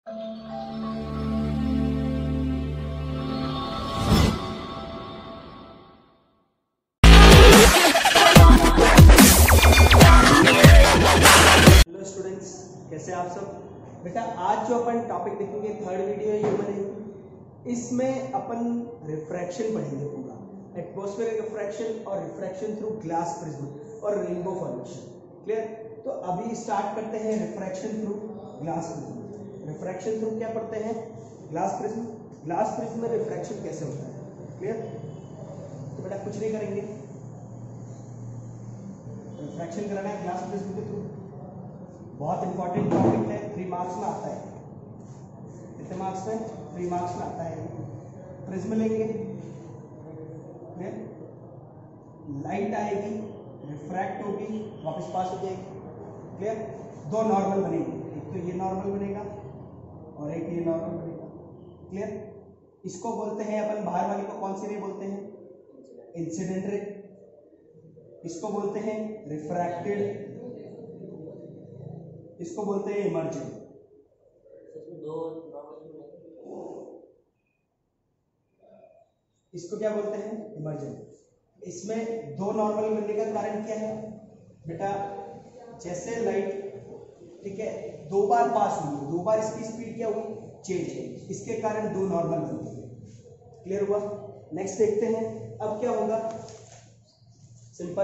Hello students, कैसे आप सब। बेटा आज जो अपन टॉपिक देखेंगे, थर्ड वीडियो ये बनेगी। इसमें अपन रिफ्रैक्शन पढ़ेंगे, पूरा एटमॉस्फेरिक रिफ्रैक्शन और रिफ्रैक्शन थ्रू ग्लास प्रिज्म और रेनबो फॉर्मेशन। क्लियर। तो अभी स्टार्ट करते हैं refraction through glass prism. Refraction through क्या पढ़ते हैं? Glass prism. ग्लास प्रिज्म में रिफ्रैक्शन कैसे होता है? क्लियर। तो बेटा कुछ नहीं करेंगे, रिफ्रैक्शन कराना है ग्लास प्रिज्म के थ्रू। बहुत इंपॉर्टेंट टॉपिक है, 3 मार्क्स में आता है। कितने मार्क्स में? 3 मार्क्स में आता है। प्रिज्म लेंगे, लाइट आएगी, रिफ्रैक्ट होगी, वापस पास हो जाएगी। क्लियर। 2 नॉर्मल बनेंगे, एक तो ये नॉर्मल बनेगा और एक ये नॉर्मल बनेगा। क्लियर। इसको बोलते हैं अपन, बाहर वाले को कौन सी रे बोलते हैं? Incident ray. इसको बोलते हैं रिफ्रैक्टेड, इसको बोलते हैं इमर्जेंट। इसको क्या बोलते हैं? इमर्जेंट। इसमें 2 नॉर्मल बनने का कारण क्या है बेटा? जैसे लाइट, ठीक है, 2 बार पास हुई, 2 बार इसकी स्पीड क्या हुई? चेंज है, इसके कारण 2 नॉर्मल बनती है। क्लियर हुआ? नेक्स्ट देखते हैं अब क्या होगा। सिंपल।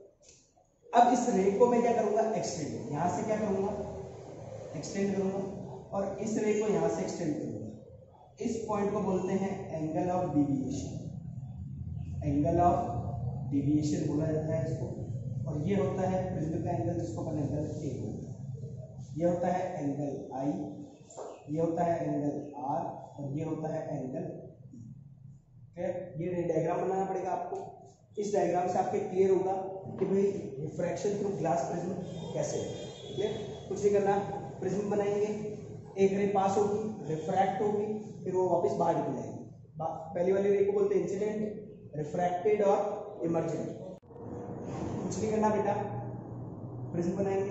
अब इस रे को मैं क्या करूंगा? एक्सटेंड। यहां से क्या करूंगा? एक्सटेंड करूंगा, और इस रे को यहां से एक्सटेंड करूंगा। इस पॉइंट को बोलते हैं angle of deviation. Angle of deviation बोला जाता है इसको। और ये होता है प्रिज्म का एंगल, जिसको अपन एंगल ए बोलते हैं। ये होता है एंगल आई, ये होता है एंगल आर, और ये होता है एंगल ई। ये डायग्राम बनाना पड़ेगा आपको। इस डायग्राम से आपके क्लियर होगा कि भाई रिफ्रैक्शन थ्रू ग्लास प्रिज्म कैसे है। क्लियर। कुछ नहीं करना, प्रिज्म बनाएंगे, एक रे पास होगी, रिफ्रैक्ट होगी, फिर वो वापस बाहर निकल जाएगी। पहली वाली रे को बोलते हैं इंसिडेंट, रिफ्रैक्टेड और इमर्जेंट। कुछ नहीं करना बेटा, प्रिज्म बनाएंगे,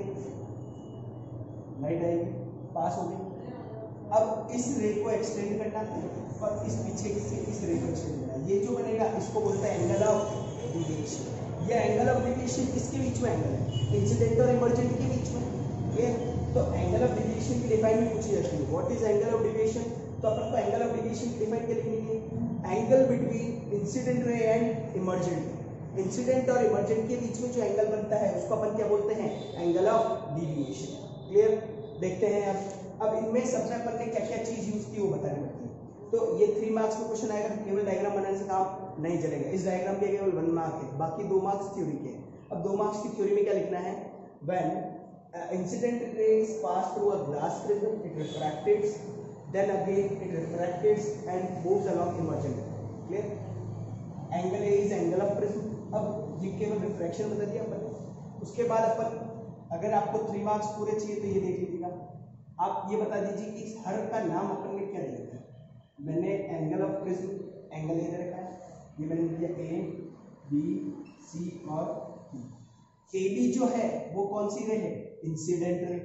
लाइट आएगी, पास होगी। अब इस रे को एक्सटेंड करना और इस पीछे से इस रे को एक्सटेंड करना। ये जो बनेगा इसको बोलते हैं एंगल ऑफ डिविएशन। ये एंगल ऑफ डिविएशन किसके बीच में एंगल है? इंसिडेंट और इमर्जेंट के बीच में। क्लियर। तो एंगल ऑफ डिविएशन की डिफाइन पूछी जाती है, what is angle of deviation. तो अपन को एंगल ऑफ डिविएशन की डिफाइन क्या लिखनी है? Angle between incident ray and emergent. Incident और इमर्जेंट के बीच में जो एंगल बनता है उसको अपन क्या बोलते हैं? Angle of deviation. क्लियर। देखते हैं अब इनमें सबसे अपन ने क्या क्या चीज यूज की वो बताने पड़ती है। तो ये 3 मार्क्स में क्वेश्चन आएगा, केवल डायग्राम बनाने से काम नहीं चलेगा। इस डायग्राम के केवल 1 मार्क है, बाकी 2 मार्क्स थ्योरी के। अब 2 मार्क्स की थ्योरी में क्या लिखना है? When incident rays pass through a glass prism, it refracts, then again it refracts and moves along emergent. Clear? Angle A is angle of prism. अब ये केवल रिफ्रैक्शन बता दिया अपन। उसके बाद अपन, अगर आपको 3 मार्क्स पूरे चाहिए तो ये देख लीजिएगा। आप ये बता दीजिए कि इस हर का नाम अपन ने क्या दिया था। मैंने angle of prism, angle A रखा है, ये मैंने दिया ए, बी, सी और ई। ए बी जो है वो कौन सी रे है? Incident ray.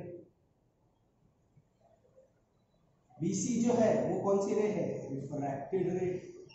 बी सी जो है वो कौन सी रे है? रिफ्रैक्टेड रे।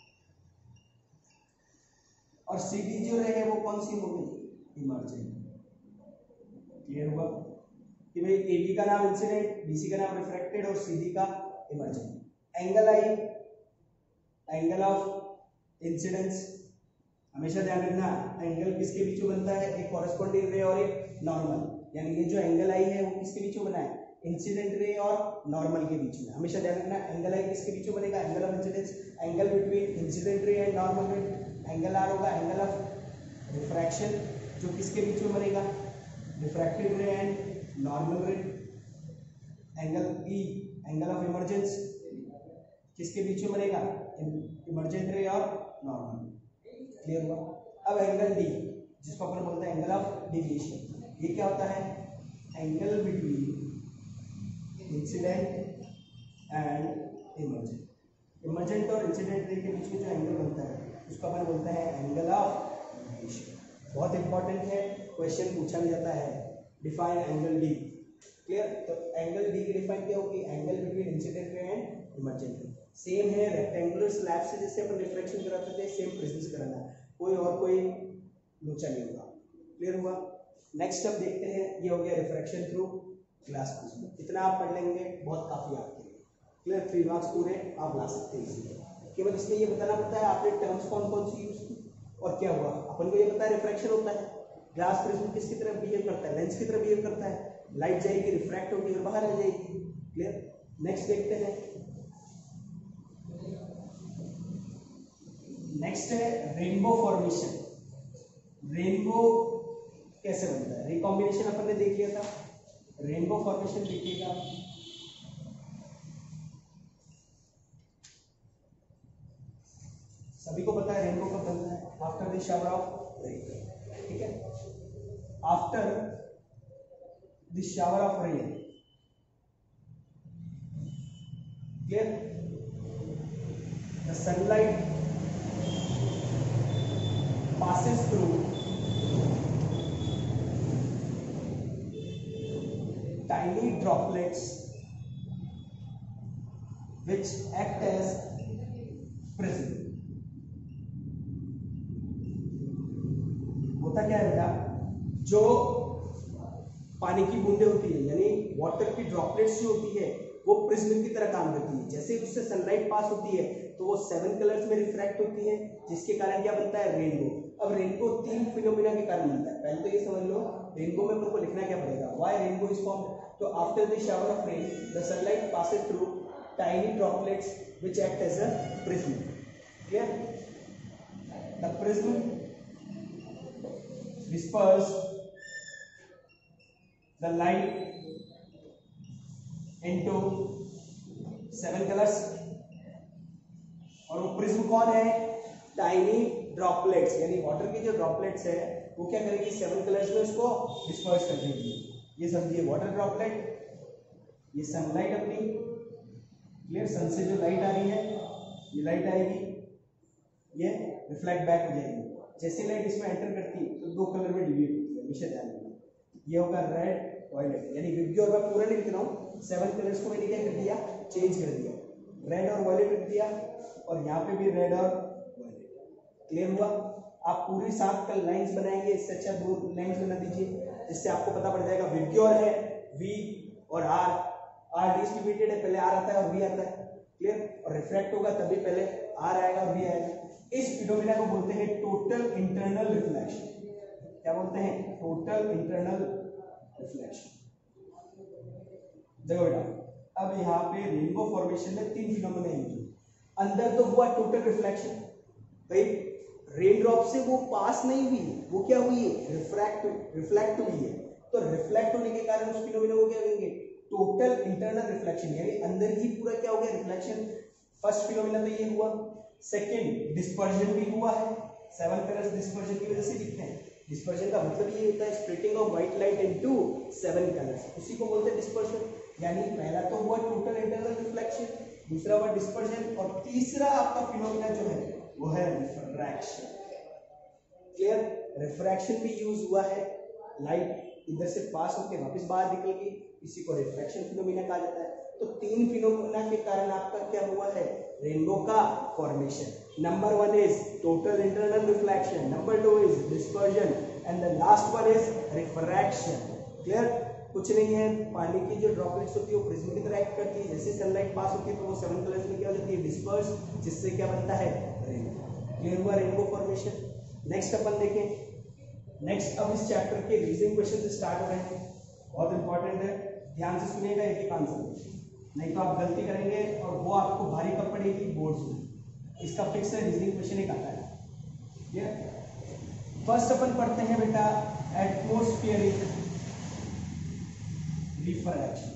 और सी डी जो रे है वो कौन सी हो गई? इमर्जेंट। क्लियर हुआ कि भाई ए बी का नाम इंसिडेंट, बी सी का नाम रिफ्रैक्टेड और सी डी का emergent. Angle I, angle of incidence. हमेशा ध्यान रखना, एंगल किसके बीच में बनता है? एक कॉरेस्पॉन्डिंग रे और एक नॉर्मल। यानी ये जो एंगल आई है वो किसके बीच में बना है? इंसिडेंट रे और नॉर्मल के बीच में। हमेशा ध्यान रखना, एंगल आई किसके बीच में बनेगा? Angle of incidence. Angle between incident ray and normal ray, angle R होगा एंगल ऑफ रिफ्रैक्शन, जो किसके बीच में बनेगा? Refracted ray and normal ray. Angle E, angle of emergence, किसके बीच में बनेगा? इमर्जेंट रे और नॉर्मल। क्लियर हुआ? अब एंगल डी, जिसको अपन बोलते हैं एंगल ऑफ डिविएशन, ये क्या होता है? Angle between incident and emergent. Emergent और इंसिडेंट रे के बीच में जो एंगल बनता है उसको अपन बोलते हैं एंगल ऑफ डिविएशन। बहुत इंपॉर्टेंट है, क्वेश्चन पूछा भी जाता है। Define angle D. क्लियर? तो एंगल डी की डिफाइन क्या होगी? Angle between incident emergent ray. Same है रेक्टेंगुलर स्लैब से जैसे अपन रिफ्रैक्शन कराते थे, सेम प्रिज्म से कराना है, कोई लोचा नहीं होगा। क्लियर हुआ? नेक्स्ट अब देखते हैं, ये हो गया रिफ्रैक्शन थ्रू ग्लास प्रिज्म। इतना आप पढ़ लेंगे, बहुत काफी आपके लिए। क्लियर? 3 मार्क्स पूरे आप ला सकते हैं इसीलिए। केवल इसमें ये बताना पड़ता है आपने टर्म्स कौन कौन सी यूज की और क्या हुआ। अपन को ये पता है रिफ्रैक्शन होता है, ग्लास प्रिज्म किसकी तरह बिहेव करता है, लेंस की तरह बिहेव करता है। लाइट जाएगी, रिफ्रैक्ट होगी और बाहर आ जाएगी। क्लियर? नेक्स्ट देखते हैं, नेक्स्ट है रेनबो फॉर्मेशन। रेनबो कैसे बनता है? रिकॉम्बिनेशन अपन ने देख लिया था, रेनबो फॉर्मेशन देखिएगा। सभी को पता है रेनबो कब बनता है? After the shower of rain. ठीक है, after the shower of rain. Clear? The sunlight passes through tiny droplets which act as prism। होता क्या है बेटा, जो पानी की बूंदें होती है यानी वाटर की ड्रॉपलेट्स जो होती है वो प्रिज्म की तरह काम करती है। जैसे उससे सनलाइट पास होती है तो वो 7 कलर्स में रिफ्रैक्ट होती है, जिसके कारण क्या बनता है? रेनबो। अब रेनबो 3 फिनोमिना के कारण बनता है। पहले तो ये समझ लो रेनबो में अपन को लिखना क्या पड़ेगा, व्हाई रेनबो इज फॉर्म्ड। तो after the shower of rain the sunlight passes through tiny droplets which act as a prism. Clear? The prism disperse the light into 7 colors। और वो प्रिज्म कौन है? टाइनी ड्रॉपलेट्स, यानी water की जो droplets है वो क्या करेगी? 7 कलर्स में उसको डिस्पर्स कर देगी। ये समझिए वाटर ड्रॉपलेट, ये सनलाइट अपनी। क्लियर? सन से जो लाइट आ रही है ये लाइट आएगी, ये रिफ्लेक्ट बैक हो जाएगी। जैसे लाइट इसमें एंटर करती है तो 2 कलर में डिवाइड होती है, हमेशा ध्यान रखना। ये होगा रेड वायलेट, यानी विबग्योर मैं पूरा नहीं लिख रहा हूँ, 7 कलर्स को मैंने क्या कर दिया? चेंज कर दिया, रेड और वायलेट लिख दिया और यहाँ पे भी रेड और वायलेट। क्लियर हुआ? आप पूरी 7 कल लाइंस बनाएंगे, इससे अच्छा 2 लाइंस बना दीजिए, जिससे आपको पता पड़ जाएगा विबग्योर है V और R डिस्ट्रीब्यूटेड है, पहले R आता है और V आता है। क्लियर? और रिफ्रैक्ट होगा तभी पहले R आएगा और V आएगा। इस फिनोमिना को बोलते हैं टोटल इंटरनल रिफ्लेक्शन। क्या बोलते हैं? Total internal reflection. देखो बेटा, अब यहाँ पे रेनबो फॉर्मेशन में 3 फिनोमिना यूज हुए। अंदर तो हुआ टोटल रिफ्लेक्शन, भाई रेन ड्रॉप से वो पास नहीं हुई, वो क्या हुई है? रिफ्लेक्ट हुई है। तो रिफ्लेक्ट होने के कारण उस फिनोमिना को क्या कहेंगे? टोटल इंटरनल रिफ्लेक्शन, यानी अंदर ही पूरा क्या हो गया? रिफ्लेक्शन। फर्स्ट फिनोमिना तो ये हुआ। सेकेंड, डिस्पर्जन भी हुआ है। 7 कलर्स डिस्पर्जन की वजह से दिखते हैं। डिस्पर्जन का मतलब ये होता है splitting of white light into 7 colours, उसी को बोलते हैं डिस्पर्जन। यानी पहला तो हुआ टोटल इंटरनल रिफ्लेक्शन, दूसरा हुआ डिस्पर्जन और तीसरा आपका फिनोमिना जो है वो है रिफ्रैक्शन। क्लियर? रिफ्रैक्शन भी यूज हुआ है, लाइट इधर से पास होकर वापस बाहर निकल गई, इसी को रिफ्रैक्शन फिनोमिना कहा जाता है। तो 3 फिनोमिना के कारण आपका क्या हुआ है? रेनबो का formation. Number 1 is total internal reflection, number 2 is dispersion and the last one is refraction. Clear? कुछ नहीं है, पानी की जो ड्रॉपलेट्स होती है वो प्रिज्म की तरह एक्ट करती है। जैसे सनलाइट पास होती है तो वो 7 कलर्स में क्या हो जाती है? डिस्पर्स, जिससे क्या बनता है? रेनबो। क्लियर हुआ रेनबो फॉर्मेशन? नेक्स्ट अपन देखें। नेक्स्ट अब इस चैप्टर के रीजनिंग क्वेश्चन से स्टार्ट हो रहे हैं, बहुत इंपॉर्टेंट है, ध्यान से सुनिएगा, एक एक आंसर, नहीं तो आप गलती करेंगे और वो आपको भारी कब पड़ेगी? बोर्ड्स में। इसका फिक्स है, रीजनिंग क्वेश्चन एक आता है। फर्स्ट अपन पढ़ते हैं बेटा atmospheric refraction.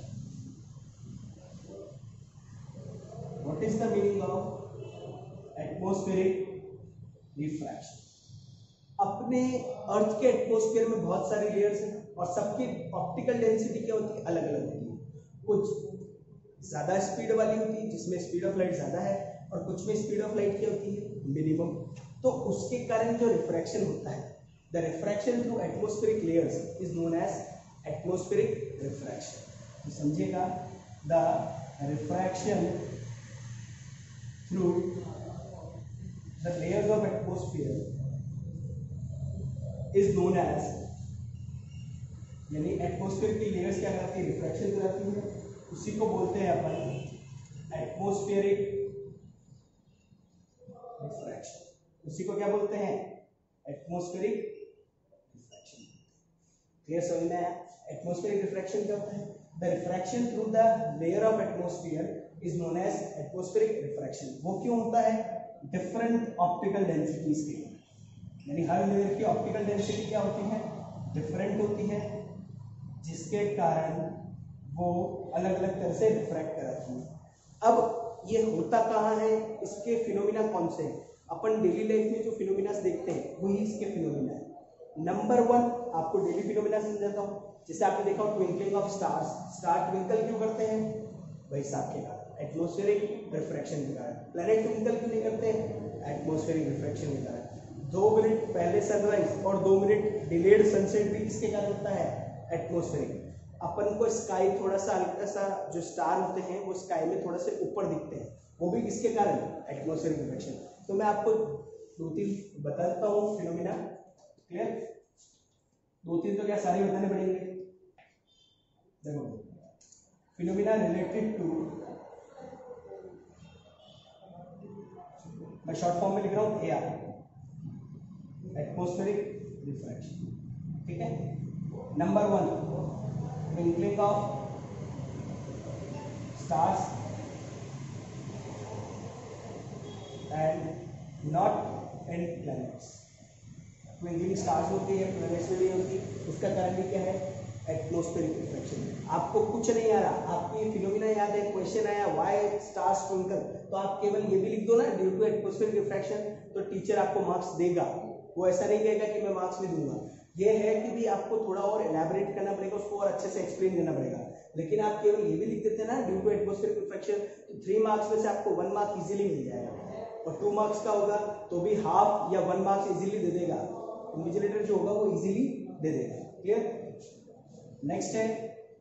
What is the meaning of atmospheric refraction? अपने अर्थ के एटमॉस्फेयर में बहुत सारी लेयर्स हैं और सबकी ऑप्टिकल डेंसिटी क्या होती है? अलग अलग होती है। कुछ ज्यादा स्पीड वाली होती है जिसमें स्पीड ऑफ लाइट ज्यादा है और कुछ में स्पीड ऑफ लाइट क्या होती है? मिनिमम। तो उसके कारण जो रिफ्रैक्शन होता है, the refraction through atmospheric layers is known as atmospheric refraction. तो समझिएगा, द रिफ्रैक्शन through the layers of atmosphere is known as, यानी एटमॉस्फेयर की लेयर्स क्या कराती है, रिफ्रैक्शन कराती है, उसी को बोलते हैं अपन एटमॉस्फेरिक रिफ्रैक्शन। उसी को क्या बोलते हैं, एटमॉस्फेरिक रिफ्रैक्शन। क्लियर समझ में आया? एटमॉस्फेरिक रिफ्रैक्शन क्या होता है? The refraction through the layer of atmosphere is known as atmospheric refraction. वो क्यों होता है? डिफरेंट ऑप्टिकल डेंसिटीज के लिए, यानी हर लेयर की ऑप्टिकल डेंसिटी क्या होती है, डिफरेंट होती है, जिसके कारण वो अलग अलग तरह से रिफ्रैक्ट कराती है। अब ये होता कहाँ है, इसके फिनोमिना कौन से हैं? अपन डेली लाइफ में जो फिनोमिना देखते हैं वही इसके फिनोमिना है। नंबर 1 आपको डेली फिनोमिना समझाता हूँ। जैसे आपने देखा twinkling of stars, star twinkle क्यों करते हैं भाई साहब के कारण, एटमॉस्फेरिक रिफ्रैक्शन के कारण। प्लैनेट ट्विंकल क्यों नहीं करते हैं, एटमॉस्फेरिक रिफ्रैक्शन के कारण। 2 मिनट पहले सनराइज और 2 मिनट डिलेड सनसेट भी किसके कारण होता है, एटमॉस्फेरिक। अपन को स्काई थोड़ा सा हल्का सा जो स्टार होते हैं वो स्काई में थोड़ा से ऊपर दिखते हैं, वो भी किसके कारण, एटमॉस्फेरिक रिफ्रैक्शन। तो मैं आपको 2-3 बताता हूँ फिनोमिना। क्लियर? 2-3 तो क्या सारे बताने पड़ेंगे। देखो फिनोमिना रिलेटेड टू, मैं शॉर्ट फॉर्म में लिख रहा हूँ AR, एटमॉस्फेरिक रिफ्रैक्शन। ठीक है? Number 1 twinkling of stars and not in planets. Twinkling stars होती है, प्लैनेट्स में नहीं होती, उसका कारण भी क्या है, एटमॉस्फेरिक रिफ्रैक्शन। आपको कुछ नहीं आ रहा, आपको ये फिनोमिना याद है, क्वेश्चन आया व्हाई स्टार्स ट्विंकल, तो आप केवल ये भी लिख दो ना, ड्यू टू एटमॉस्फेरिक रिफ्रैक्शन, तो टीचर आपको मार्क्स देगा। वो ऐसा नहीं कहेगा कि मैं मार्क्स नहीं दूंगा, ये है कि भी आपको थोड़ा और एलैबोरेट करना पड़ेगा, उसको और अच्छे से एक्सप्लेन करना पड़ेगा। लेकिन आप केवल ये भी लिख देते ना ड्यू टू एटमॉस्फेरिक रिफ्रैक्शन, तो 3 मार्क्स में से आपको 1 मार्क इजीली मिल जाएगा, और 2 मार्क्स का होगा तो भी हाफ या 1 मार्क्स इजीली दे देगा, इन्विजिलेटर जो होगा वो इजीली दे देगा। क्लियर? नेक्स्ट है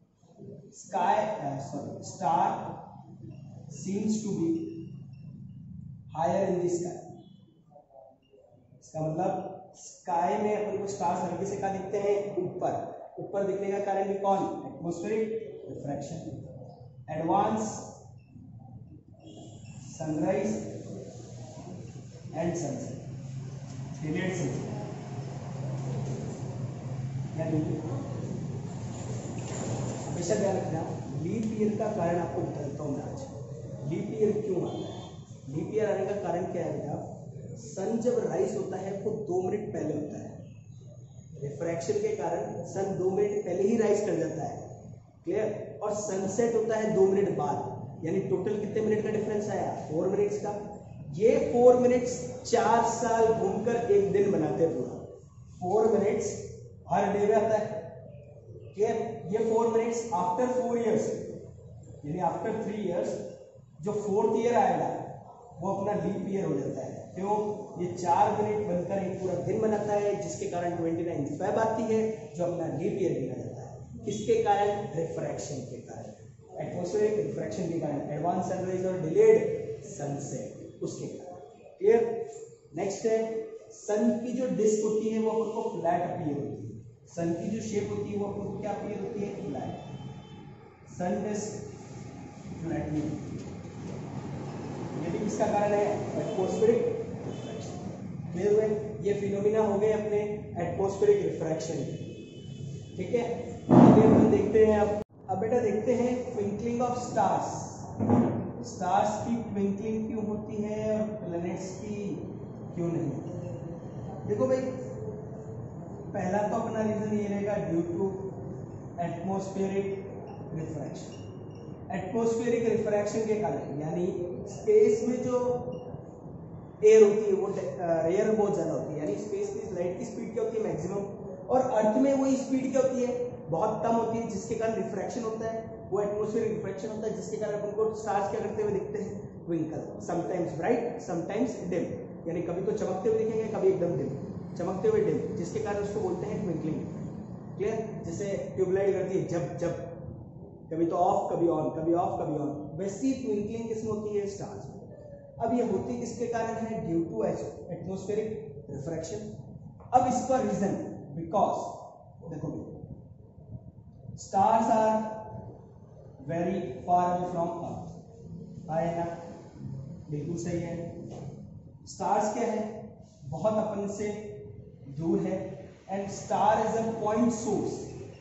star seems to be higher in the sky. इसका मतलब स्काई में अपन को स्टार्स हल्के से कहाँ दिखते हैं, ऊपर। ऊपर दिखने का कारण भी कौन, atmospheric refraction. Advance sunrise and sunset, delayed sunset, यानी हमेशा ध्यान रखना, लीप ईयर का कारण आपको बताता हूँ मैं आज। लीप ईयर क्यों आता है? लीप ईयर आने का कारण क्या है बेटा, सन जब राइज होता है वो 2 मिनट पहले होता है, रिफ्रैक्शन के कारण सन 2 मिनट पहले ही राइज कर जाता है। क्लियर? और सनसेट होता है 2 मिनट बाद, यानी टोटल कितने मिनट का डिफरेंस आया, 4 मिनट्स का। ये 4 मिनट्स 4 साल घूमकर एक दिन बनाते हैं पूरा। 4 मिनट्स हर डे में आता है। क्लियर? ये 4 मिनट्स आफ्टर 4 इयर्स, यानी आफ्टर 3 इयर्स जो 4th ईयर आएगा वो अपना लीप ईयर हो जाता है। क्यों? ये 4 मिनट बनकर एक पूरा दिन बनाता है, जिसके कारण 29 फेब आती है, जो अपना लीप ईयर गिना जाता है। किसके कारण? रिफ्रैक्शन के कारण, एटमॉस्फेरिक रिफ्रैक्शन के कारण, एडवांस सनराइज और डिलेड सनसेट, उसके कारण। क्लियर? नेक्स्ट है सन की जो डिस्क होती है वो अपन को फ्लैट अपीयर होती है। सन की जो शेप होती है वो अपन को क्या अपीयर होती है, फ्लैट। सन डिस्क फ्लैटनिंग, ये भी किसका कारण है, एटमॉस्फेरिक रिफ्रैक्शन। क्लियर हुए? ये फिनोमिना हो गए अपने एटमॉस्फेरिक रिफ्रैक्शन। ठीक है? आगे अपन देखते हैं। अब बेटा देखते हैं ट्विंकलिंग ऑफ स्टार्स। स्टार्स की ट्विंकलिंग क्यों होती है और प्लैनेट्स की क्यों नहीं? देखो भाई, पहला तो अपना रीजन ये रहेगा due to atmospheric refraction. Atmospheric refraction के कारण, यानी स्पेस में जो एयर होती है वो एयर बहुत ज्यादा होती है, यानी स्पेस की लाइट की स्पीड क्या होती है, मैक्सिमम, और अर्थ में वही स्पीड क्या होती है, बहुत कम होती है, जिसके कारण रिफ्रैक्शन होता है, वो एटमॉस्फेरिक रिफ्रैक्शन होता है, जिसके कारण अपन को स्टार्स क्या करते हुए दिखते हैं, twinkle, sometimes bright sometimes dim, यानी कभी तो चमकते हुए दिखेंगे, कभी एकदम डिम, चमकते हुए डिम, जिसके कारण उसको बोलते हैं ट्विंकलिंग। क्लियर? जैसे ट्यूबलाइट करती है जब जब, कभी तो ऑफ कभी ऑन, कभी ऑफ कभी ऑन, वैसी ट्विंकलिंग किसमें होती है, स्टार्स में। अब ये होती किसके कारण है? Due to atmospheric refraction. अब इसका रीजन बिकॉज देखो stars are very far away from earth, है ना? बिल्कुल सही है। स्टार्स क्या है? बहुत अपन से दूर है। And star is a point source,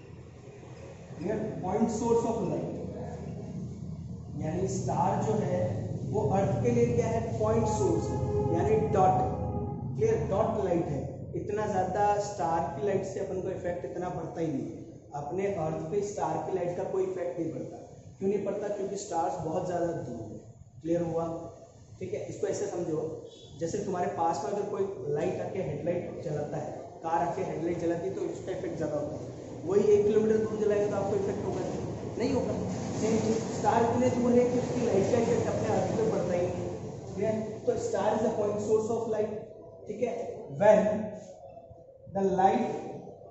point source of light. यानी स्टार जो है वो अर्थ के लिए क्या है? पॉइंट सोर्स, यानी डॉट, क्लियर, डॉट लाइट है। इतना ज्यादा स्टार की लाइट से अपन को इफेक्ट इतना पड़ता ही नहीं है। अपने अर्थ पे स्टार की लाइट का कोई इफेक्ट नहीं पड़ता। क्यों नहीं पड़ता? क्योंकि स्टार्स बहुत ज्यादा दूर है। क्लियर हुआ? ठीक है, इसको ऐसे समझो, जैसे तुम्हारे पास में अगर कोई लाइट आके हेडलाइट जलाता है, कार आके हेडलाइट जलाती है तो उसका इफेक्ट ज्यादा होता है। वही 1 किलोमीटर दूर जलाएगा तो आपको इफेक्ट होगा? नहीं होगा। सेम चीज, स्टार इतने दूर है कि उसकी लाइट का इफेक्ट अपने अर्थ पे पड़ता ही नहीं। क्लियर? तो star is a point source of light. ठीक है, when the light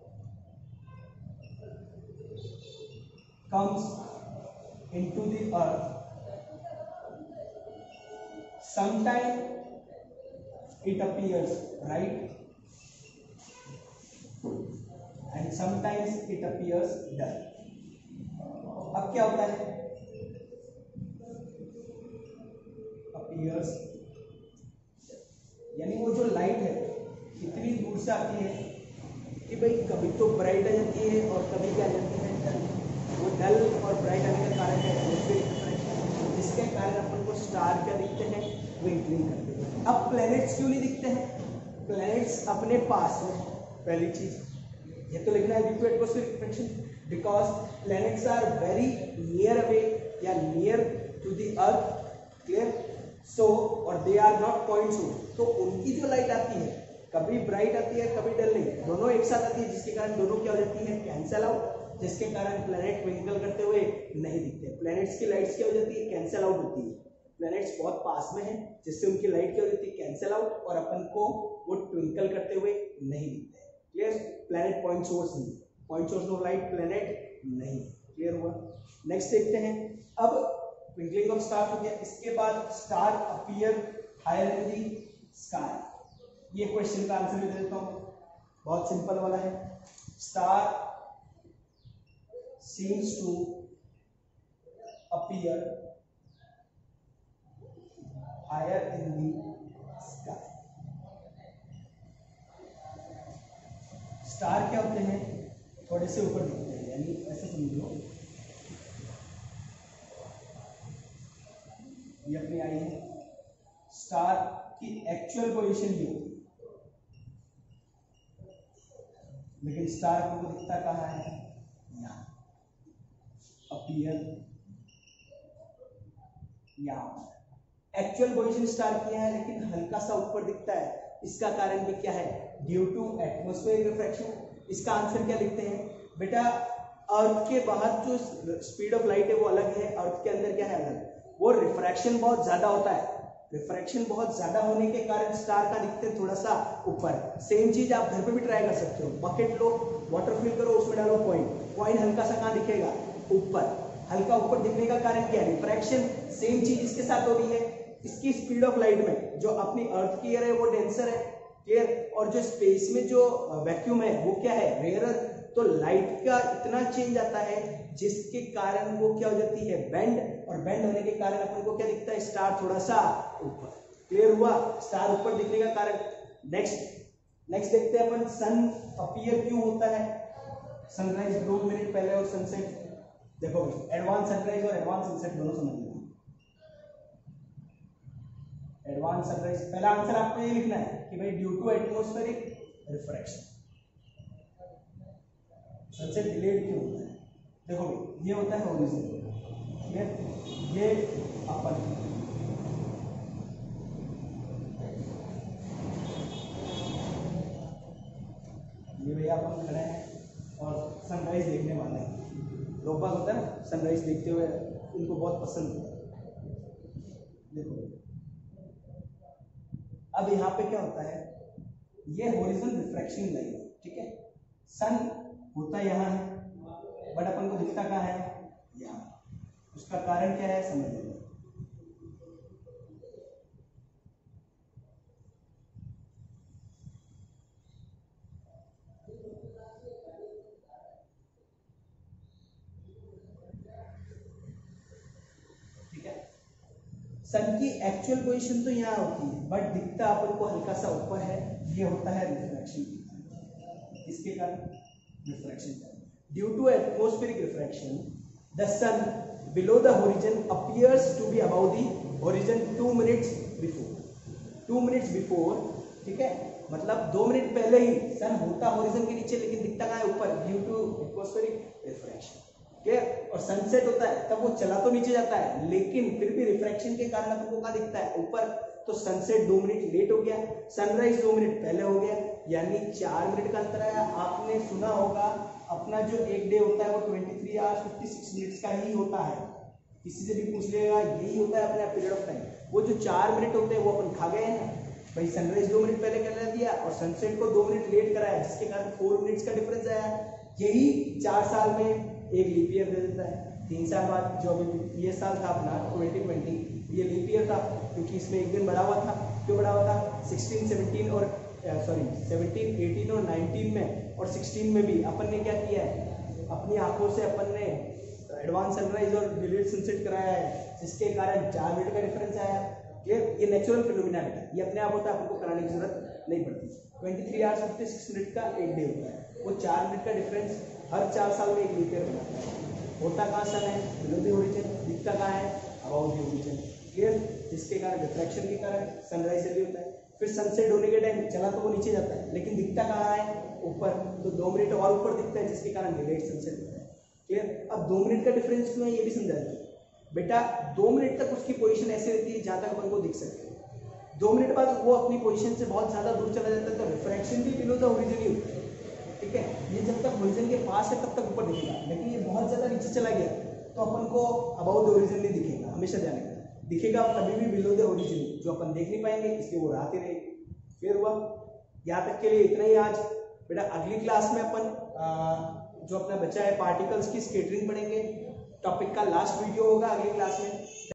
comes into the earth, sometime it appears bright and sometimes it appears dull. अब क्या होता है? appears, यानी वो जो लाइट है इतनी दूर से आती है कि भाई कभी तो ब्राइट आ जाती है और कभी क्या आ जाती है? डल। वो डल और ब्राइट आने का कारण है एटमॉस्फेरिक रिफ्रैक्शन, जिसके कारण अपन को स्टार क्या दिखते हैं? ट्विंकलिंग करते हैं। अब प्लैनेट्स क्यों नहीं दिखते हैं? प्लैनेट्स अपने पास में, पहली चीज ये तो लिखना है due to atmospheric refraction, because planets are very near away या near to the earth. Clear? So और they are not point source, तो उनकी जो लाइट आती है कभी ब्राइट आती है कभी डल नहीं, दोनों एक साथ आती है, जिसके कारण दोनों क्या हो जाती है? कैंसल आउट, जिसके कारण प्लैनेट ट्विंकल करते हुए नहीं दिखते। प्लैनेट्स की लाइट्स क्या हो जाती है? कैंसल आउट होती है। प्लैनेट्स बहुत पास में है जिससे उनकी लाइट क्या हो जाती है? कैंसल आउट, और अपन को वो ट्विंकल करते हुए नहीं दिखते। क्लियर? प्लैनेट पॉइंट सोर्स नहीं, point source of light planet नहीं। क्लियर हुआ? नेक्स्ट देखते हैं। अब ट्विंकलिंग ऑफ स्टार हो गया, इसके बाद star appear higher in the sky. ये क्वेश्चन का आंसर भी दे देता हूं, बहुत सिंपल वाला है। Star seems to appear higher in the sky. Star क्या होते हैं? थोड़े से ऊपर दिखते हैं, यानी ऐसे समझो ये अपनी आई है। स्टार की एक्चुअल पोजीशन ये होती है, लेकिन स्टार को दिखता कहाँ है? यहाँ अपीयर, यहाँ एक्चुअल पोजीशन स्टार की है, लेकिन हल्का सा ऊपर दिखता है। इसका कारण भी क्या है? Due to atmospheric refraction. इसका आंसर क्या लिखते हैं बेटा? अर्थ के बाहर जो स्पीड ऑफ लाइट है वो अलग है, अर्थ के अंदर क्या है? अलग। वो रिफ्रैक्शन बहुत ज्यादा होता है, रिफ्रैक्शन बहुत ज्यादा होने के कारण स्टार का दिखते हैं थोड़ा सा ऊपर। सेम चीज आप घर पे भी ट्राई कर सकते हो। बकेट लो, वाटर फिल करो, उसमें डालो पॉइंट, पॉइंट हल्का सा कहाँ दिखेगा? ऊपर। हल्का ऊपर दिखने का कारण क्या है? रिफ्रैक्शन। सेम चीज इसके साथ हो रही है। इसकी स्पीड ऑफ लाइट में जो अपनी अर्थ की एयर है वो डेंसर है। क्लियर? और जो स्पेस में जो वैक्यूम है वो क्या है? रेयरर। तो लाइट का इतना चेंज आता है जिसके कारण वो क्या हो जाती है? बेंड, और बेंड होने के कारण अपन को क्या दिखता है? स्टार थोड़ा सा ऊपर। क्लियर हुआ? स्टार ऊपर दिखने का कारण। नेक्स्ट देखते हैं अपन, सन अपीयर क्यों होता है? सनराइज 2 मिनट पहले और सनसेट। देखो एडवांस सनराइज और एडवांस सनसेट दोनों समझ लेना। एडवांस सनराइज, पहला आंसर आपको ये लिखना है कि भाई due to atmospheric refraction. Sunset delayed क्यों होता है? देखो ये होता है हॉरिजॉन, ठीक है? ये अपन ये भैया अपन खड़े हैं और सनराइज देखने वाले हैं। लोग बाग होता है ना, सनराइज देखते हुए उनको बहुत पसंद होता है। देखो अब यहाँ पे क्या होता है? ये हॉरिजॉन रिफ्रैक्शन लाइन है, ठीक है? सन होता यहाँ है, बट अपन को दिखता कहाँ है? यहाँ। उसका कारण क्या है? समझ लो। सन की एक्चुअल पोजीशन तो यहाँ होती है, बट दिखता अपन को हल्का सा ऊपर है, ये होता है रिफ्रैक्शन। इसके कारण refraction. Due to atmospheric refraction the sun below the horizon appears to be above the horizon 2 minutes before. 2 minutes before, ठीक है, मतलब 2 मिनट पहले ही सन होता होरिजन के नीचे, लेकिन दिखता कहाँ है? ऊपर, ड्यू टू एटमॉस्फेरिक रिफ्रैक्शन। और सनसेट होता है तब वो चला तो नीचे जाता है, लेकिन फिर भी रिफ्रैक्शन के कारण अपन को कहाँ दिखता है? ऊपर। तो सनसेट 2 मिनट लेट हो गया, सनराइज 2 मिनट पहले हो गया, यानी 4 मिनट का अंतर आया। आपने सुना होगा अपना जो एक डे होता है वो 23 आवर्स 56 मिनट्स का ही होता है। किसी से भी पूछ लेगा यही होता है अपना पीरियड ऑफ टाइम। वो जो 4 मिनट होते हैं वो अपन खा गए हैं भाई। सनराइज 2 मिनट पहले कर दिया और सनसेट को 2 मिनट लेट कराया, जिसके कारण 4 मिनट्स का डिफरेंस आया। यही 4 साल में एक लीप ईयर दे देता है। 3 साल बाद जो अभी ये साल था अपना 2020, ये लीप ईयर था क्योंकि इसमें एक दिन बढ़ा हुआ था। क्यों बढ़ा हुआ था? 16, 17 और 17, 18 और 19 में और 16 में भी अपन ने क्या किया है? अपनी आंखों से अपन ने एडवांस सनराइज और डिलेड सनसेट कराया है, जिसके कारण 4 मिनट का डिफरेंस आया। क्लियर? ये नेचुरल फिनोमिना है, ये अपने आप होता है, आपको कराने की जरूरत नहीं पड़ती। 23 आवर्स 56 मिनट का एक डे होता है, वो 4 मिनट का डिफरेंस हर 4 साल में एक लीप ईयर बनाता है। होता कहाँ सन है? Below the origin. दिखता कहाँ है? About the origin. क्लियर? जिसके कारण रिफ्रैक्शन के कारण सनराइज जल्दी होता है। फिर सनसेट होने के टाइम चला तो वो नीचे जाता है, लेकिन दिखता कहाँ है? ऊपर। तो 2 मिनट और ऊपर दिखता है, जिसके कारण डिलेड सनसेट होता है। क्लियर? अब 2 मिनट का डिफरेंस क्यों है ये भी समझा दीजिए बेटा। 2 मिनट तक उसकी पोजीशन ऐसे रहती है जहां तक अपन को दिख सके। 2 मिनट बाद वो अपनी पोजीशन से बहुत ज्यादा दूर चला जाता है, तो रिफ्रैक्शन भी बिलो द ओरिजिन ही होता है। ठीक है, ये जब तक ओरिजिन के पास है तब तक ऊपर दिखेगा, लेकिन ये बहुत ज्यादा नीचे चला गया तो अपन को अबाउट द ओरिजिन नहीं दिखेगा, हमेशा ध्यान रखना। दिखेगा कभी भी बिलो द ओरिजिन, जो अपन देख नहीं पाएंगे, इसलिए वो राहत ही रहेगी। फिर हुआ, यहाँ तक के लिए इतना ही आज बेटा। अगली क्लास में अपन जो अपना बचा है पार्टिकल्स की स्केटरिंग पढ़ेंगे। टॉपिक का लास्ट वीडियो होगा अगली क्लास में।